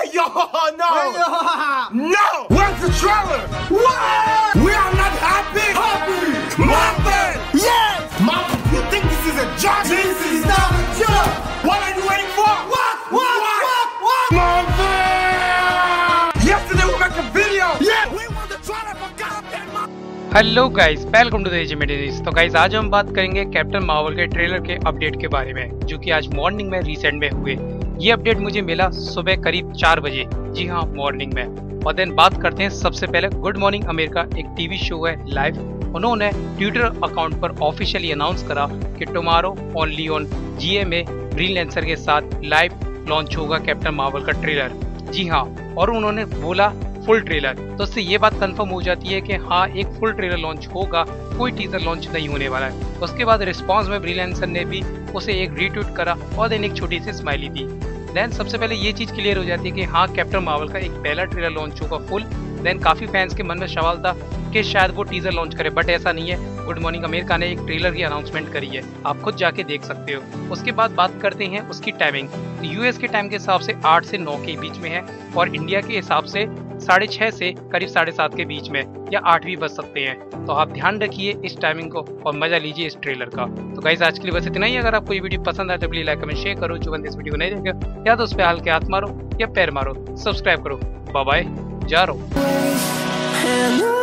Hey yo, no! Hey, yo. No! Where's the trailer? What? We are not happy! Happy! Marvin! Yes! Marvin, you think this is a joke? This is not a joke! What are you waiting for? What? Marvin! Yesterday we made a video! Yeah! We want the trailer for goddamn Marvin! Hello guys, welcome to the एजिमेडीज। तो guys आज हम बात करेंगे Captain Marvel के trailer के update के बारे में, जो कि आज मॉर्निंग में रिसेंट में हुए। ये अपडेट मुझे मिला सुबह करीब 4 बजे, जी हाँ मॉर्निंग में। और देन बात करते हैं सबसे पहले गुड मॉर्निंग अमेरिका, एक टीवी शो है लाइव। उन्होंने ट्विटर अकाउंट पर ऑफिशियली अनाउंस करा कि टुमारो ओनली ऑन GMA ग्रीन लैंसर के साथ लाइव लॉन्च होगा कैप्टन मार्वल का ट्रेलर, जी हाँ। और उन्होंने बोला फुल ट्रेलर, तो उससे ये बात कंफर्म हो जाती है कि हाँ एक फुल ट्रेलर लॉन्च होगा, कोई टीजर लॉन्च नहीं होने वाला है। उसके बाद रिस्पांस में ब्री लैंसर ने भी उसे एक रीट्वीट करा और देन एक छोटी सी स्माइली दी। देन सबसे पहले ये चीज़ क्लियर हो जाती है कि हाँ कैप्टन मार्वल का एक पहला ट्रेलर लॉन्च होगा फुल। देन काफ़ी फैंस के मन में सवाल था कि शायद वो टीजर लॉन्च करे, बट ऐसा नहीं है। गुड मॉर्निंग अमेरिका ने एक ट्रेलर की अनाउंसमेंट करी है, आप खुद जाके देख सकते हो। उसके बाद बात करते हैं उसकी टाइमिंग। US के टाइम के हिसाब से 8 से 9 के बीच में है और इंडिया के हिसाब से 6:30 से करीब 7:30 के बीच में, या 8 भी बज सकते हैं। तो आप ध्यान रखिए इस टाइमिंग को और मजा लीजिए इस ट्रेलर का। तो गाइस आज के लिए बस इतना ही। अगर आपको ये वीडियो पसंद आए तो प्लीज लाइक कमेंट शेयर करो। जो बंदे इस वीडियो को नहीं देखे या तो उस पे हाल के हाथ मारो या पैर मारो, सब्सक्राइब करो। बाय बाय, जा रहा हूँ।